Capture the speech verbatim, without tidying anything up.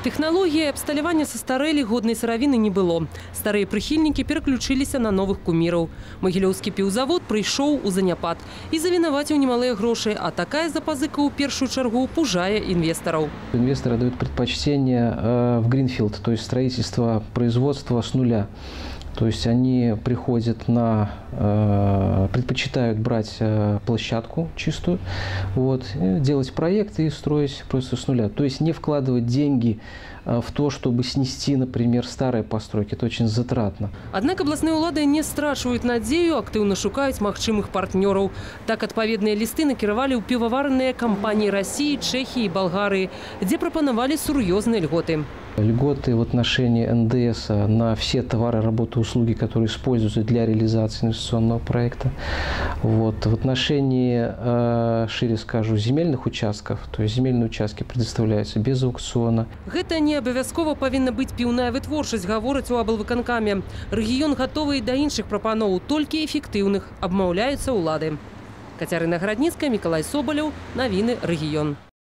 Технологии абсталявання састарэлі годнай сыравіны не было. Старыя прыхільнікі пераключыліся на новых куміраў. Магілёўскі піўзавод прыйшоў у заняпад і завінаваціў немалыя грошы, а такая запазыка ў першую чаргу пужае инвесторов. Инвесторы дают предпочтение в гринфилд, то есть строительство производства с нуля. То есть они приходят на, предпочитают брать площадку чистую, вот, делать проект и строить просто с нуля. То есть не вкладывать деньги в то, чтобы снести, например, старые постройки. Это очень затратно. Однако областные улады не страчваюць надзею, активно шукаюць магчымых партнёраў. Так адпаведныя листы накіравалі ў пивоварныя компании России, Чехии и Болгарии, где прапанавалі сур'ёзныя льготы. Льготы в отношении эн дэ эс на все товары, работы, услуги, которые используются для реализации инвестиционного проекта. Вот. В отношении, э, шире скажу, земельных участков, то есть земельные участки предоставляются без аукциона. Гэта не абавязкова павінна быць піўная вытворчасць, гавораць у аблвыканкаме. Рэгіён гатовы і да іншых прапаноў, толькі эфектыўных, абмаўляюцца ўлады. Кацярына Градніцкая, Мікалай Собаляў, навіны рэгіён.